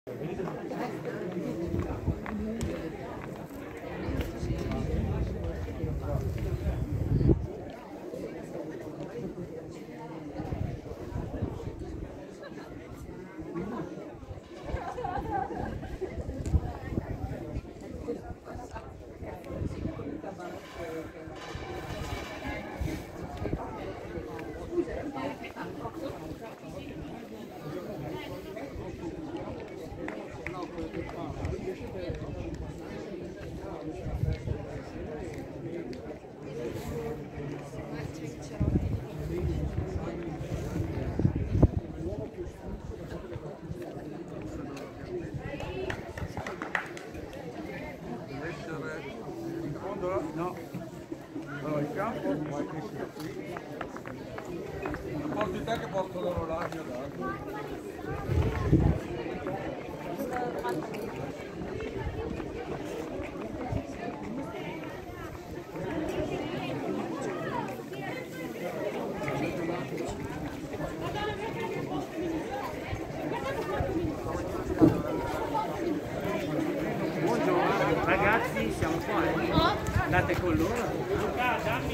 No, allora il campo porti te che porto l'orologio Buongiorno ragazzi, siamo qua. Andate con loro? Luca, dammi,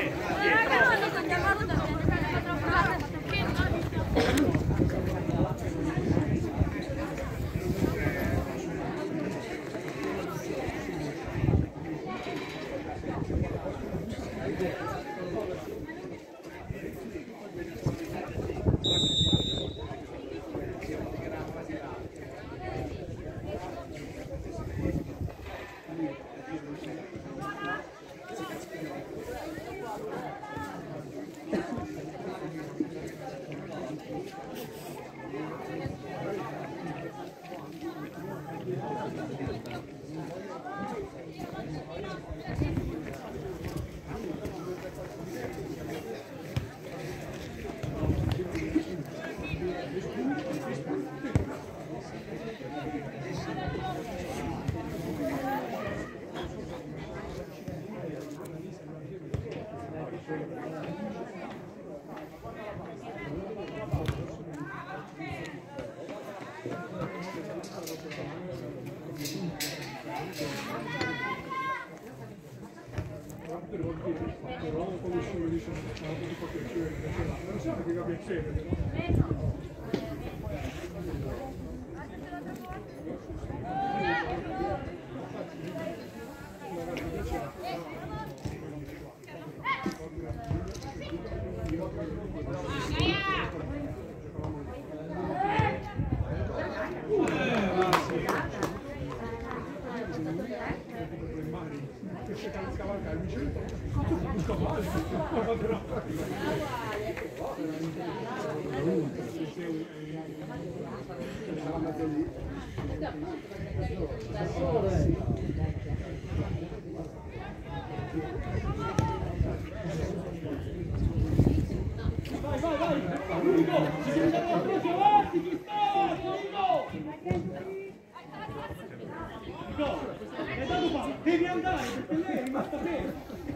devi andare perché lei è rimasta ferma,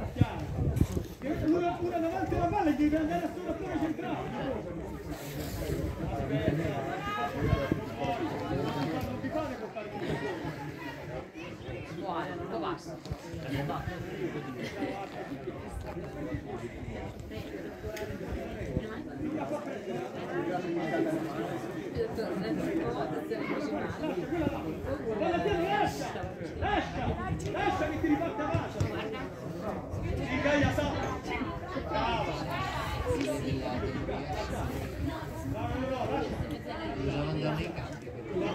chiaro? Pure davanti alla palla devi andare a solo centrale. Non ti fare portare buono, non lo basta. Lascia che ti riparte avanti. Sì, Gaia sa. Brava. Bisogna andare nei campi.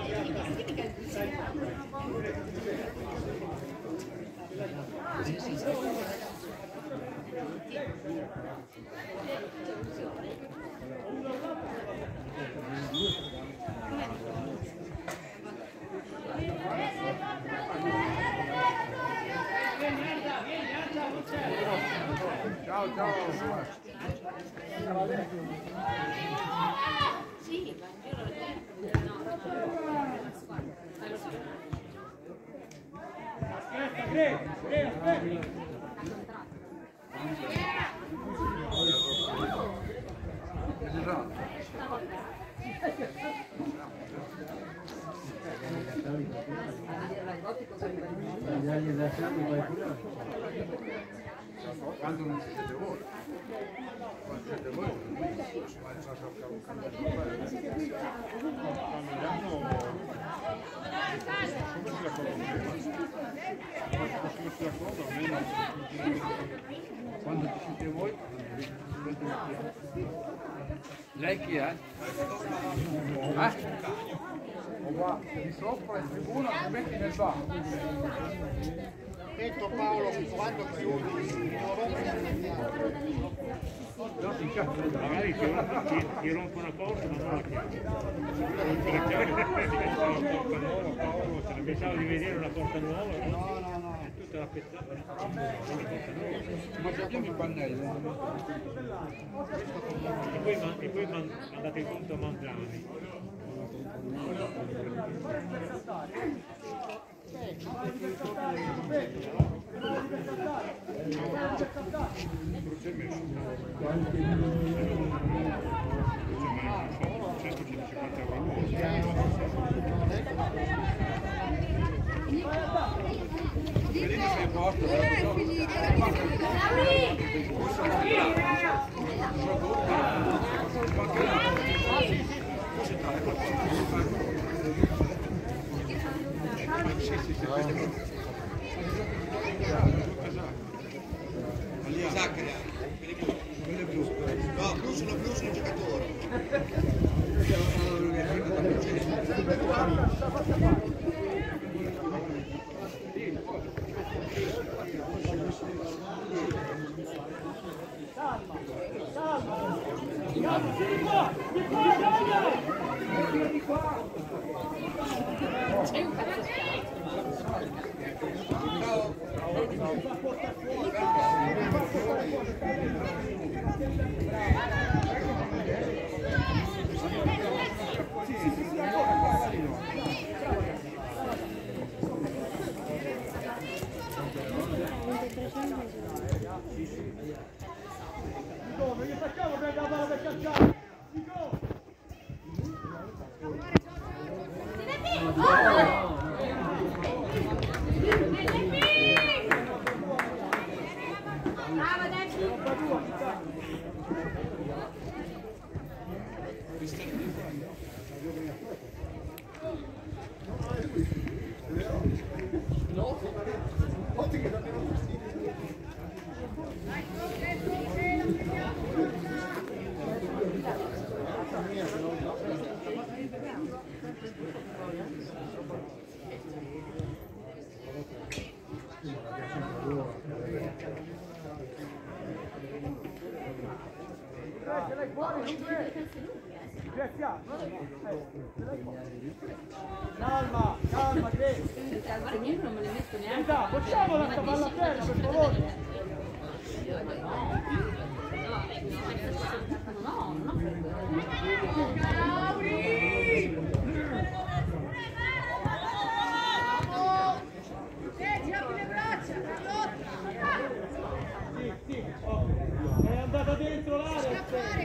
Ciao, ciao. Sì, va in giro. Aspetta, aspetta. Quando non siete voi. Quando siete voi, quando ci siete voi, lei chi è? Oh, qua, di sopra in tribuna, ti metti nel bar. Detto Paolo, quando chiudi, Magari ti rompo una porta, ma non la chiave. Pensavo di vedere una porta nuova. No. Tutta la pezzata. Ma cerchiamo il pannello. E poi mandate conto a Manzani. Zaccaria, no, blu sono giocatori. Calma, Grace. Io non me le metto neanche. Facciamo la cavalla a terra, per favore. No, no. Sì, è andata dentro l'area.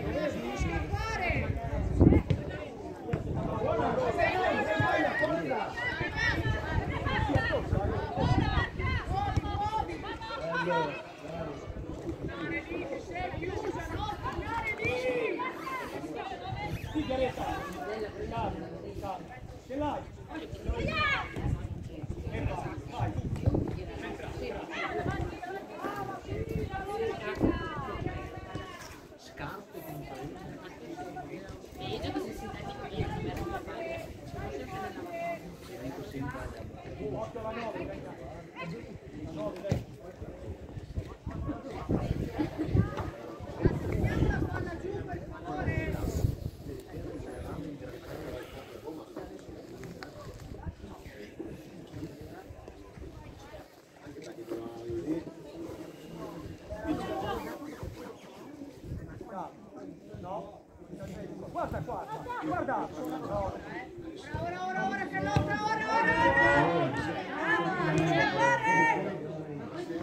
Sigaretta. Ce l'hai? Vai. Scarpe con così sintetico io non mi ero da fare. Occhio alla 9, venga. La 9, dai. No, guarda qua, guarda. Ora che lotta, ora!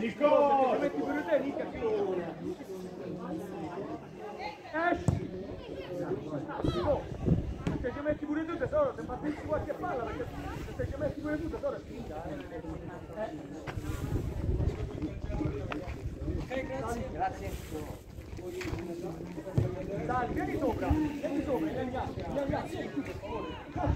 Nico! Se metti pure te, Nico, esci! Nico! Se ci metti pure tu tesoro, se fatti qualche palla, perché se ci metti pure tu tesoro è finita, Ok, grazie. Grazie. Dai, vieni sopra, gli anghiacci, per favore.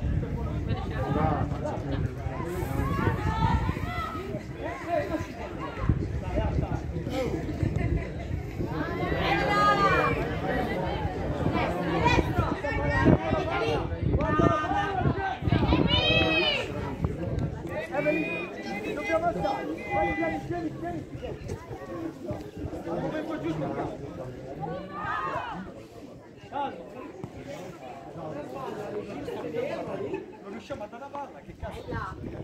Dobbiamo alzare, vieni. Al momento giusto, calmo. Non riusciamo a dare la palla, che cazzo? Come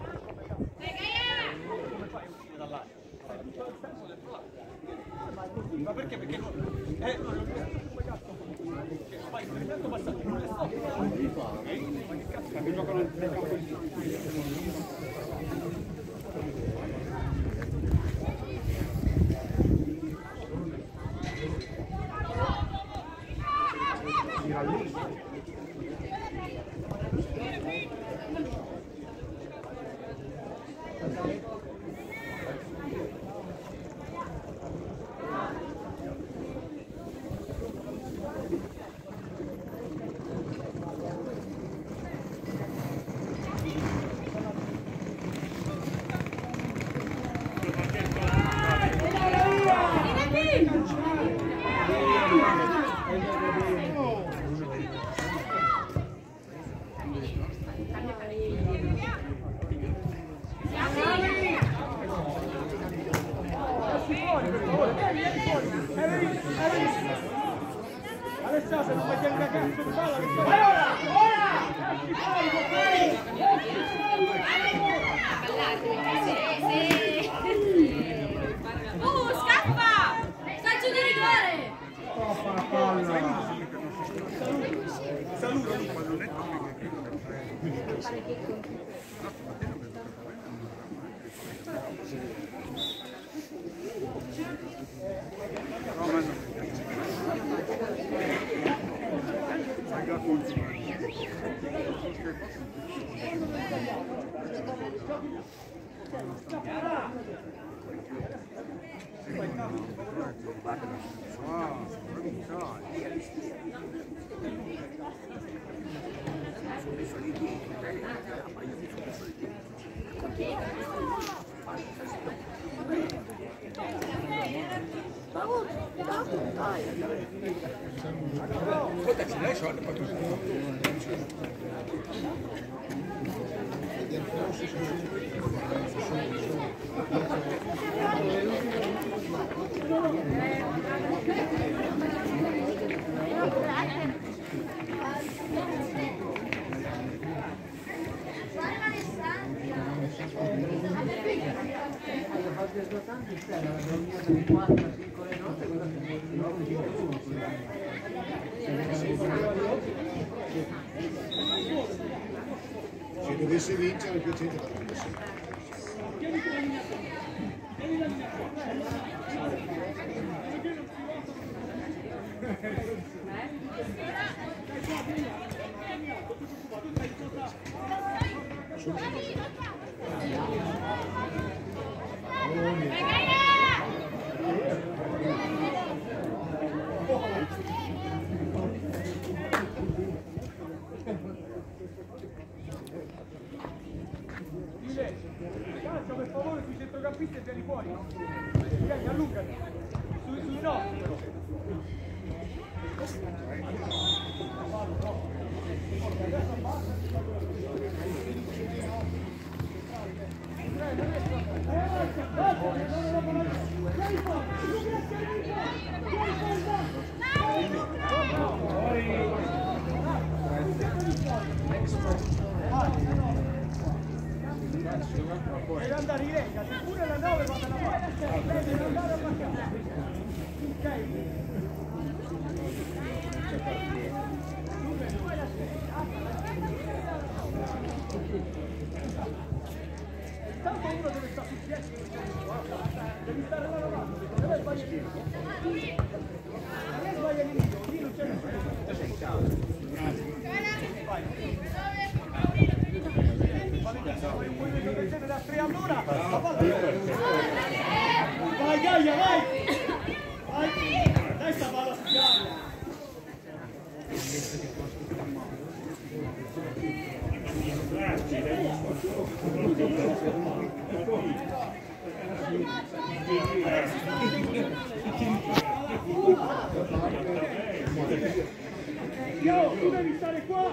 fai a uscire dall'aria? Fai tutto il tempo dentro l'aria. Ma è così, ma perché? Perché non come cazzo? Fai esperimento passaggio, non le sto. Ma che cazzo? Che giocano nel campo di Alessandro, non fai una cazzo di palla, scappa! Calcio di rigore! Saluto il pallonetto. Se dovesse vincere il piacere da quando sei. Calcio per favore sui centrocampisti e vieni fuori. Vieni, allungati. Sui nostri però. Deve andare in lega, se pure la 9 va dalla parte, deve andare a marcare. Ok? Tanto uno deve stare sul 10, devi stare là davanti, non è sbagliare l'inizio. Non è sbagliare l'inizio, lì non c'è nessuno. Vai. Puoi vedere da 3 all'ora, la palla. Vai Gaia, vai! Vai! Dai sta palla su Gaia! Io, tu devi stare qua!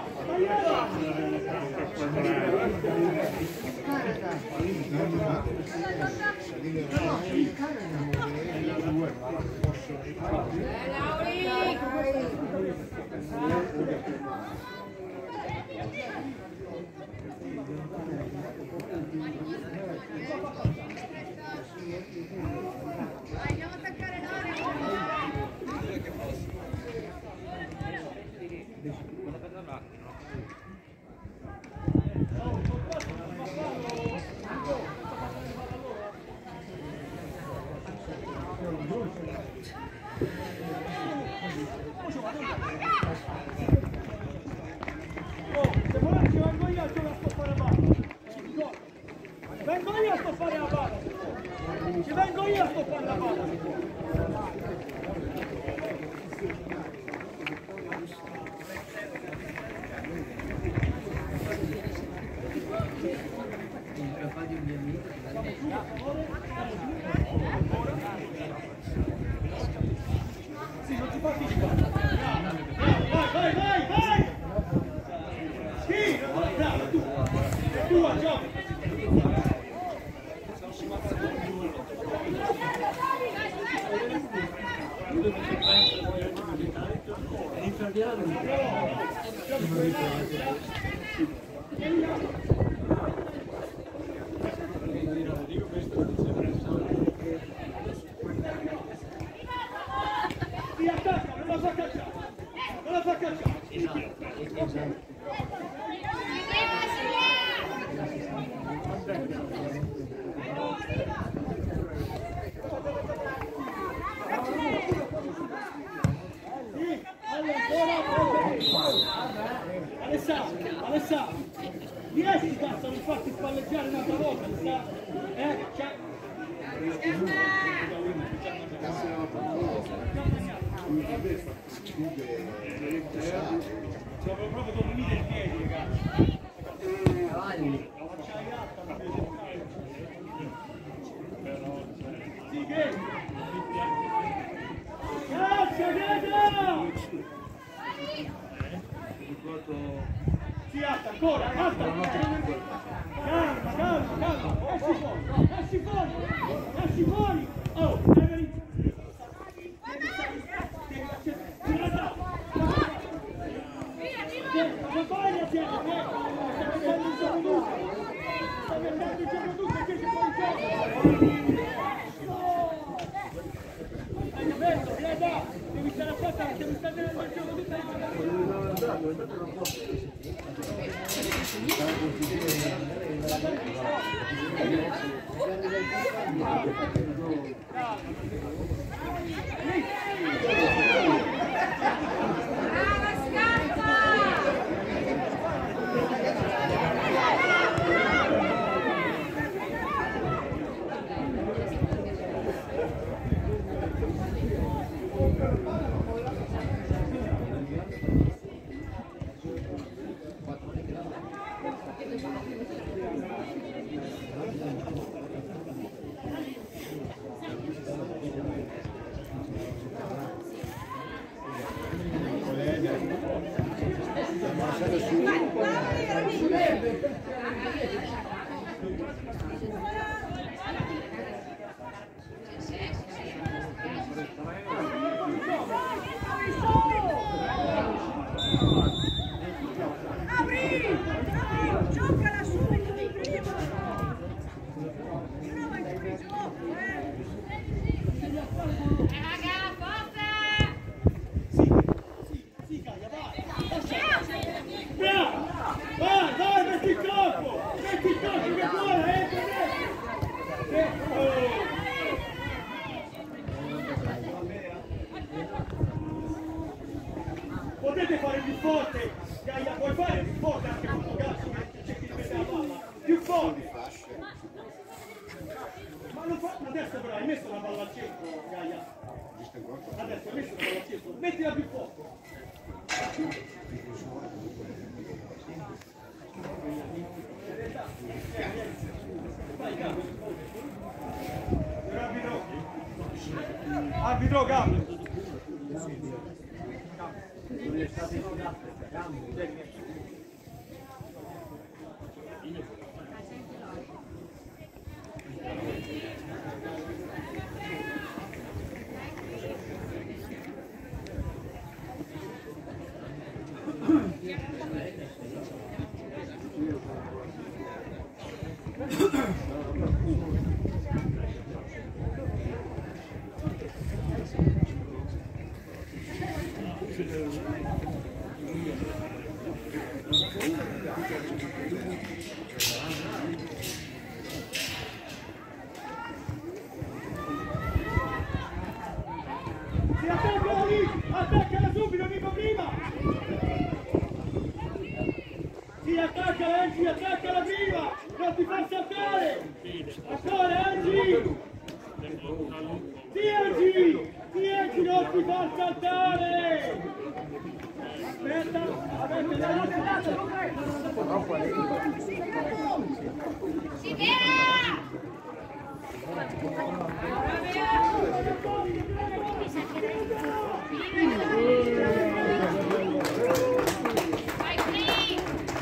Andiamo a attaccare Se vuoi ci vengo io a stoppare la palla. Vengo io a stoppare la palla. Ci vengo io a stoppare la palla. Sì, non ti fa fisica. Vai, vai, vai! Sì, bravo, tu! Tu, gioca! Sì, attacca, non la fa cacciare! Non la fa cacciare! Alessandro, riesci cazzo a non farti spalleggiare un'altra volta, Alessandro? Cioè... Avevo proprio dormito in piedi, ragazzi. Sì, che? Grazie, Greta! Sì, alta, ancora, alta! Calma, calma, calma! Esci fuori, esci fuori! Esci fuori! Oh, devi... Ma vai a siamo, sta mettendo il gioco tutto! Sta mettendo il gioco tutto che si può in hai capito? Greta! Devi stare attenta, devi stare nel gioco tutto e Vai, metti il corpo che vuole, palla al centro, Gaia. Adesso metti la palla al centro, mettila più forte. Arbitro, cambio. Attaccala subito, amico, prima! Sì, attaccala, Angie, attaccala prima! Non ti far saltare! Ancora, Angie! Sì, Angie! Sì, Angie, non ti far saltare! Aspetta, Si vede! Vai qui!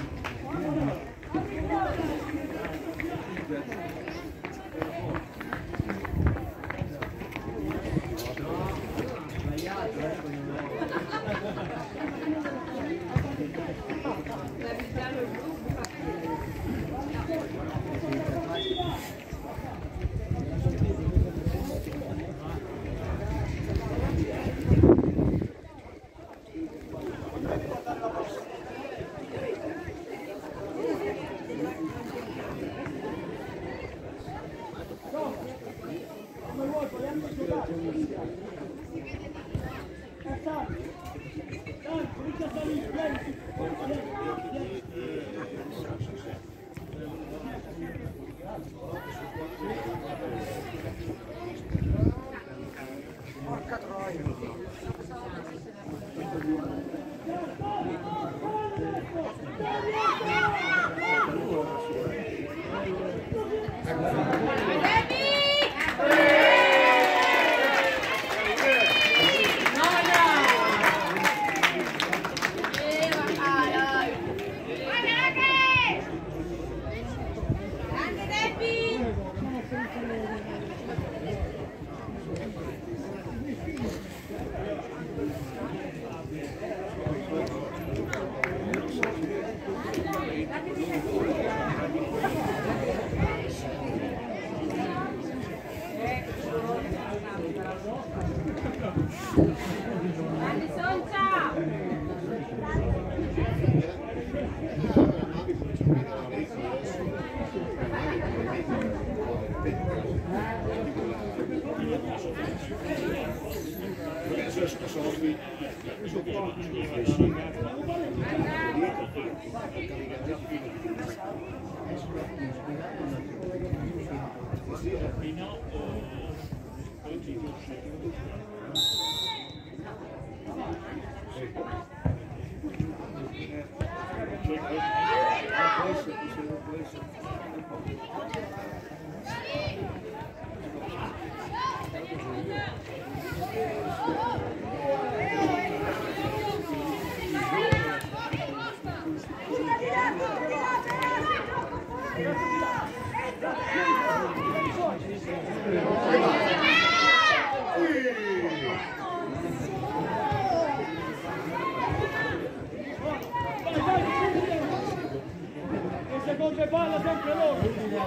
Seconde palla sempre loro!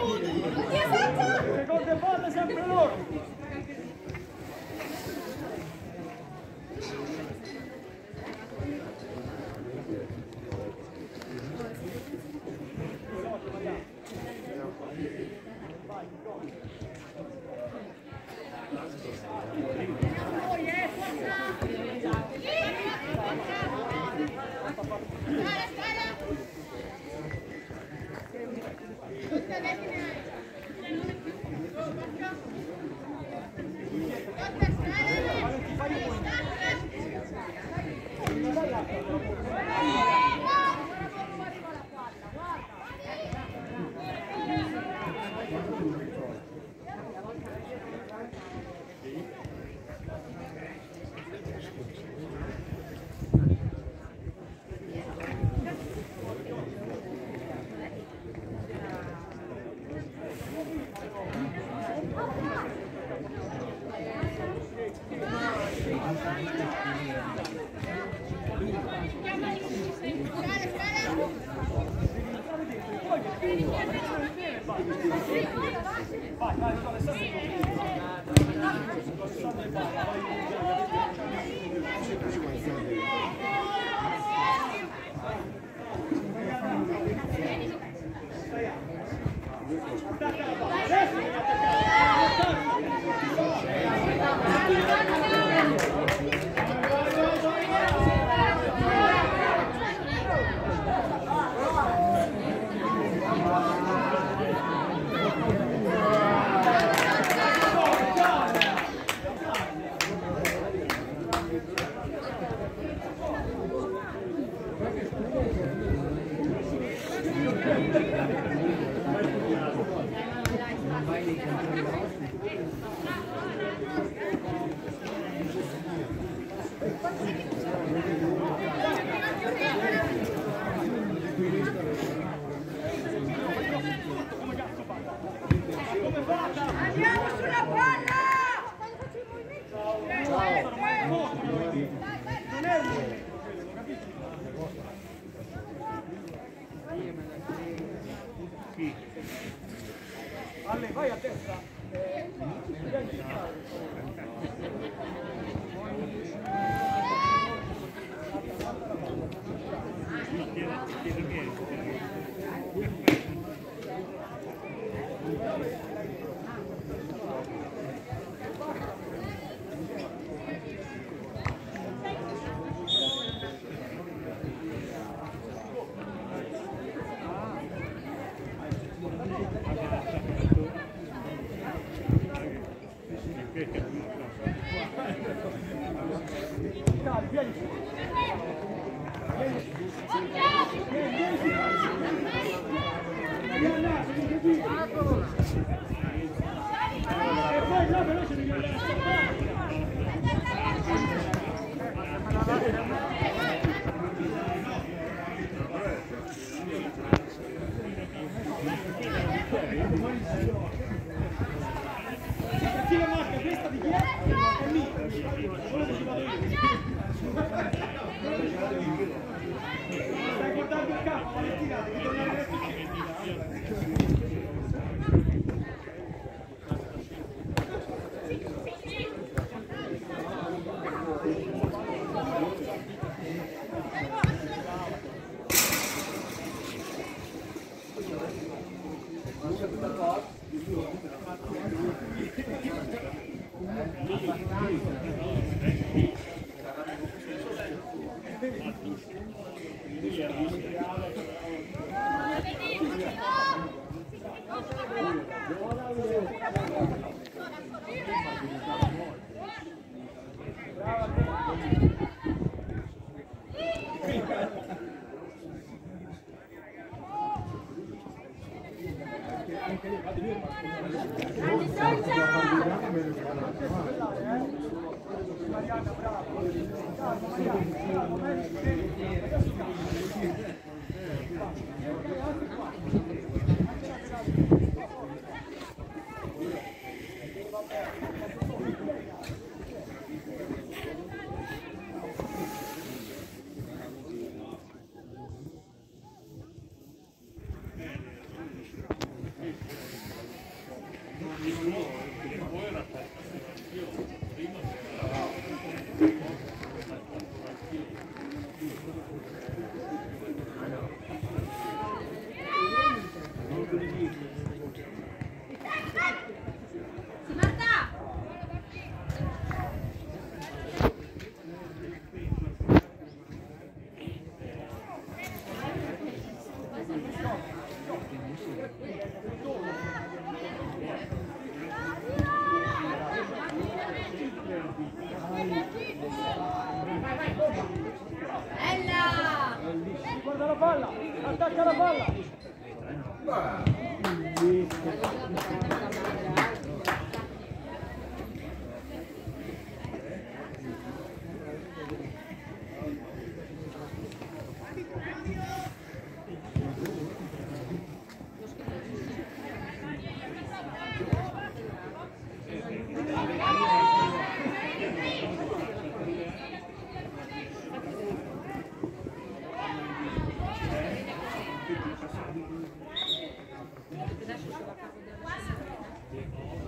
Seconde palla sempre loro! Andiamo sulla palla! Ale, vai a testa. Chi la marca? Questa di chi è? È mia. Stai guardando il campo, Valentina, devi tornare verso il Mariana, brava. Guarda la palla, attacca la palla!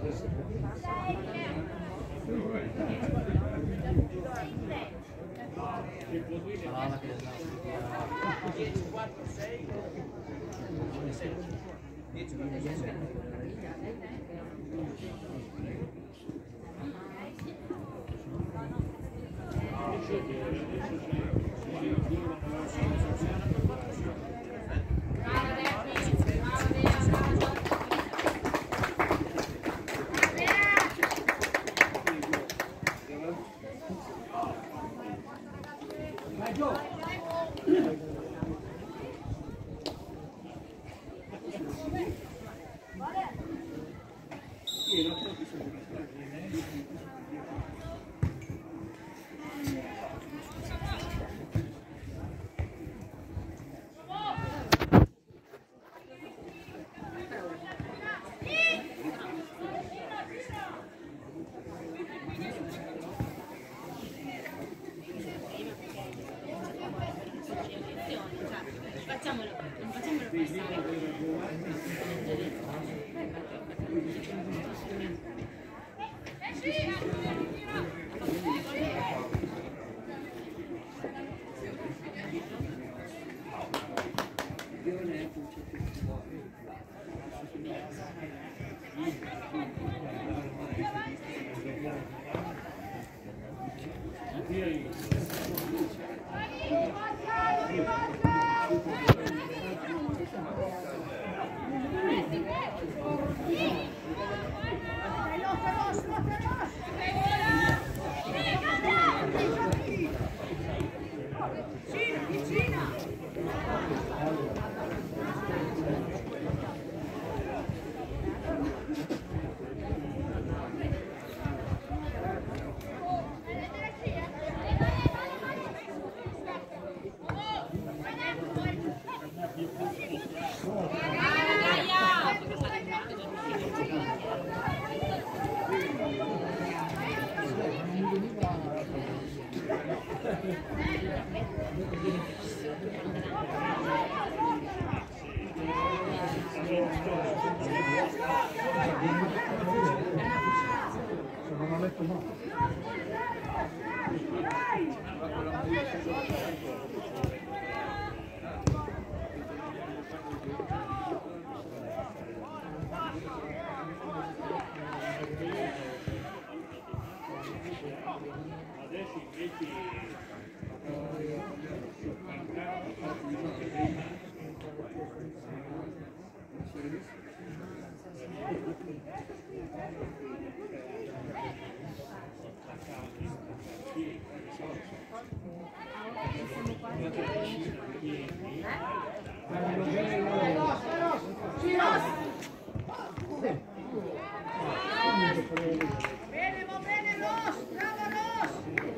Bene, va bene Ross, bravo Ross!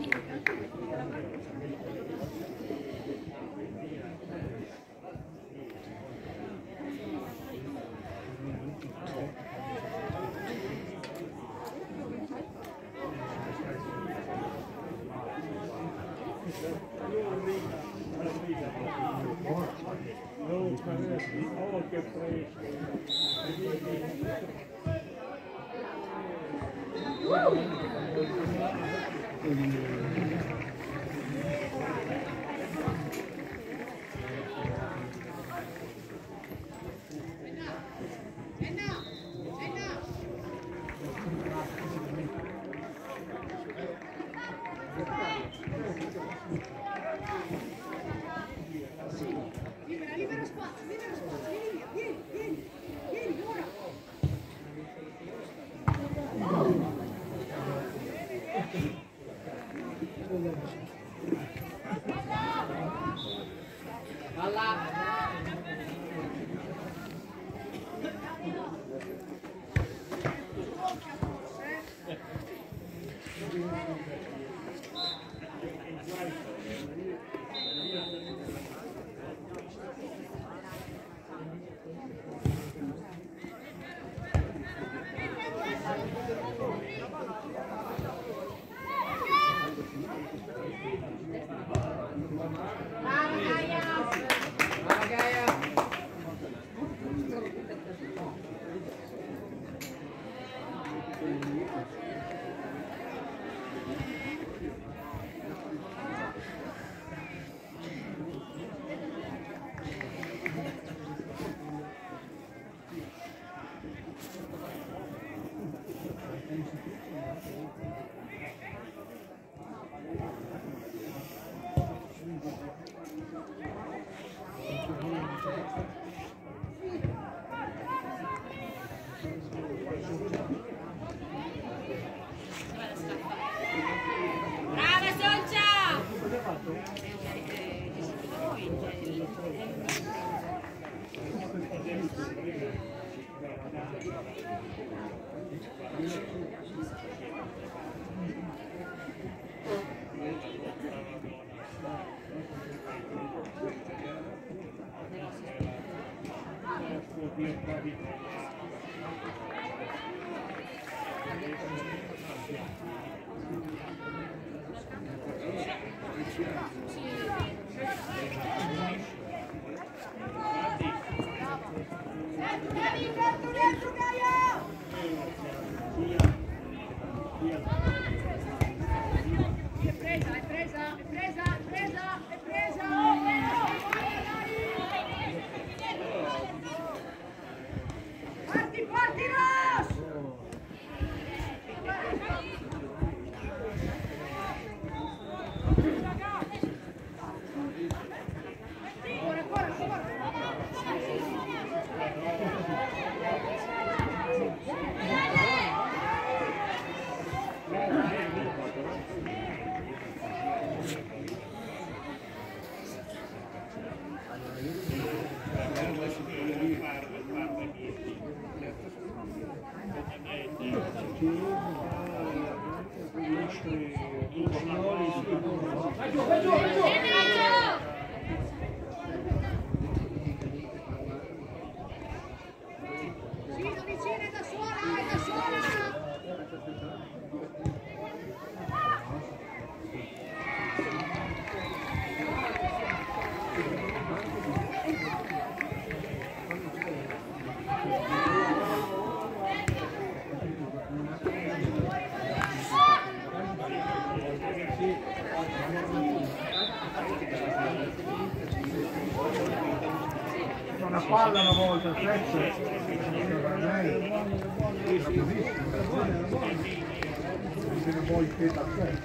Oh, che fresco! Libera spazio, vieni, vieni, ora! Brava Soncia! Dentro, Gaio! È presa! Parti, Ross! Vicino, da sola! Una palla una volta, Fletcher. Se ne vuoi che da te.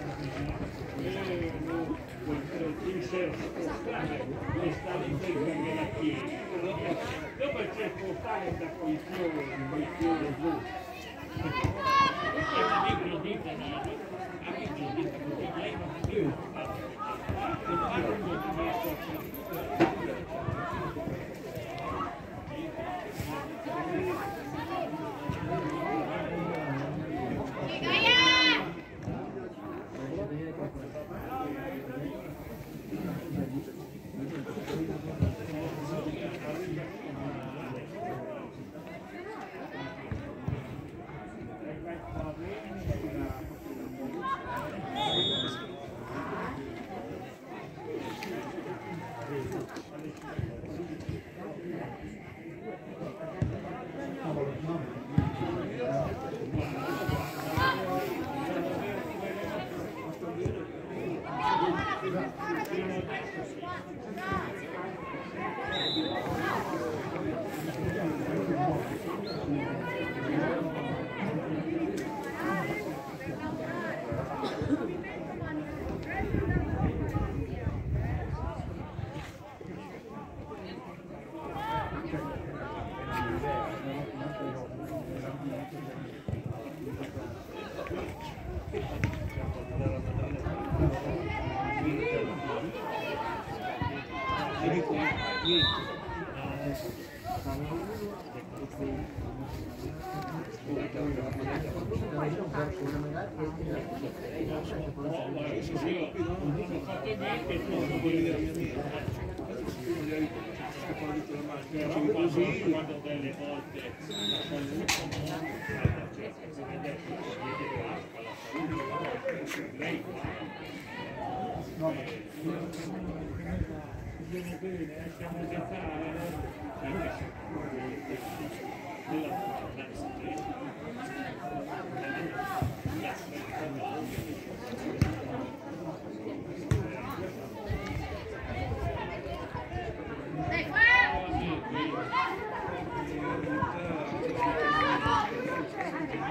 Dopo c'è portare da quei fiori blu.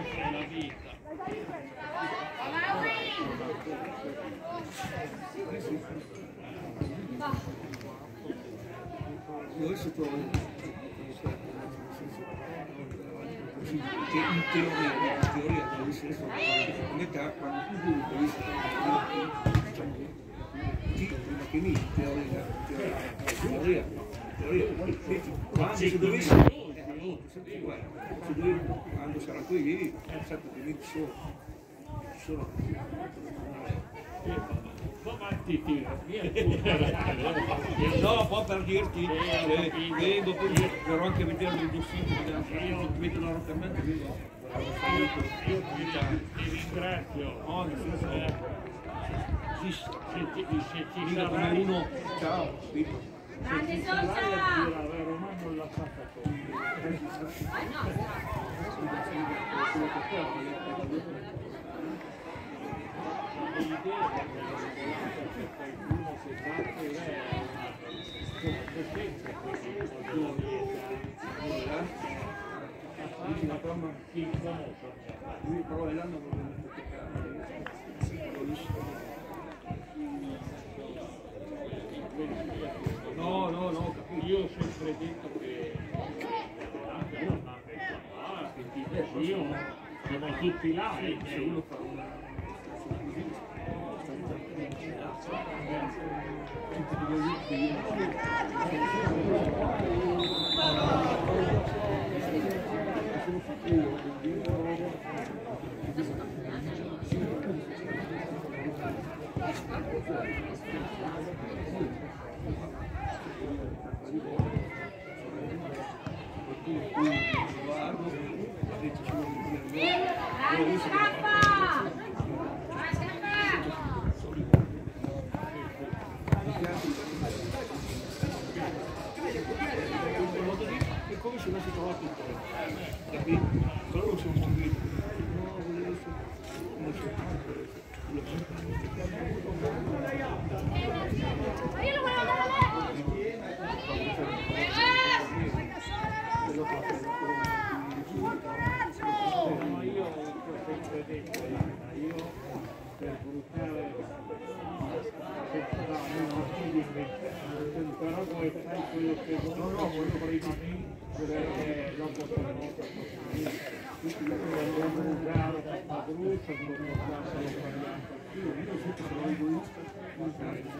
Noi si trova in teoria deve essere metà quando prima che mi teoria quando si dovesse quando sarà qui sapete che lì sono no, un po' per dirti vengo poi verrò anche a vedere il dossino vedo localmente vedo Io ti ringrazio. no, nel senso Se ci dico come sarai, uno ciao Grande sarai a socia! dire la Roma non l'ha fatta lui però l'anno no, capito. Io ho sempre detto che anche non ha detto io siamo tutti là Se uno fa una Grande scappa! Vai, scappa! è come se non si trova tutto, capito? Però non sono stupito. No, non so. Ma io lo volevo dare a lei! Vai da sola, buon coraggio! No, io ho sempre detto io per buttare però poi fai quello che vuoi quello prima di vedere dopo dobbiamo usare questa brucia dobbiamo usare io sempre sono egoista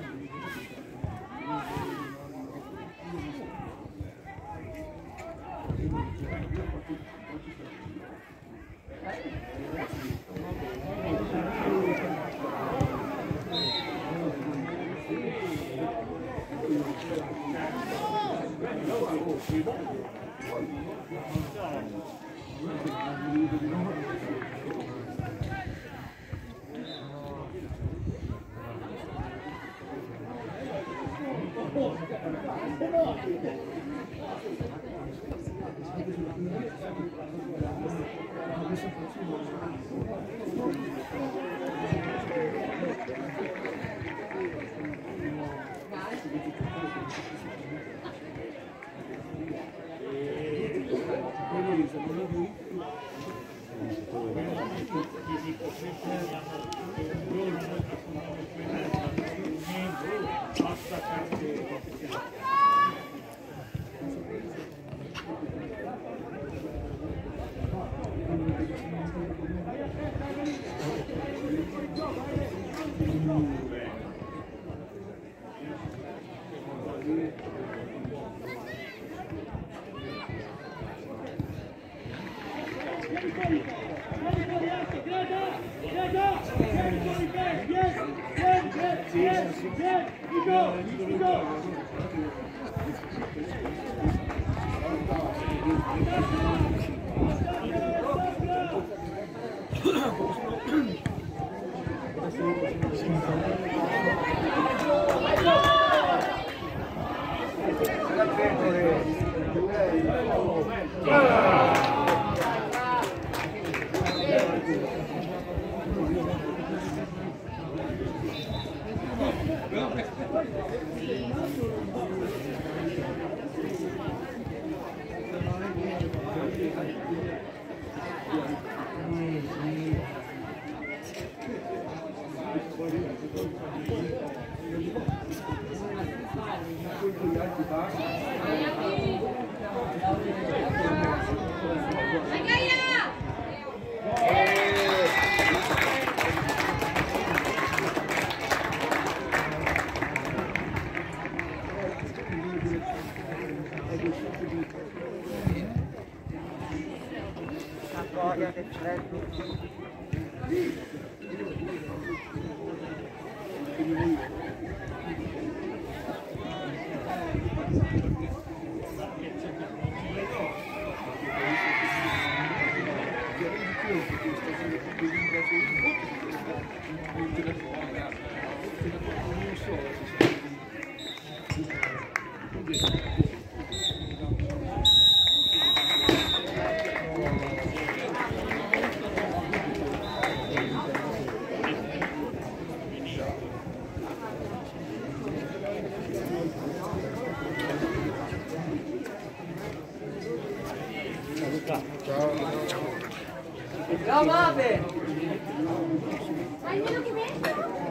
Ciao Mabe! Almeno che metto?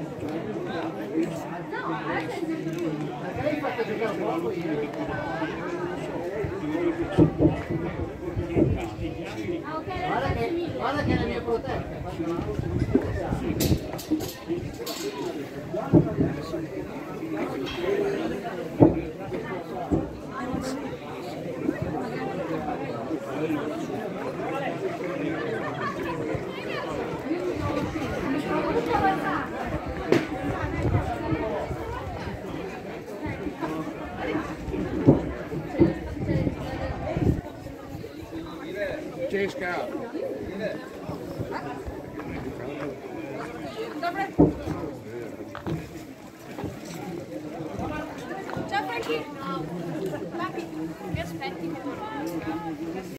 No, adesso è lui. Perché l'hai fatto giocare poco ieri? Ah, ok, adesso è mille. Guarda che è la mia protetta. Cesca. Ciao Franchi. Papi, mi aspetti?